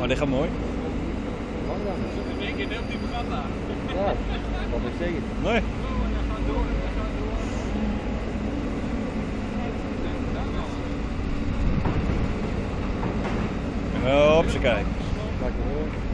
Oh, dit gaat mooi. Mag dan? In één keer heel diep gat daar. Ja, dat moet ik zeggen. Nee. Hopsakee. Lekker hoor.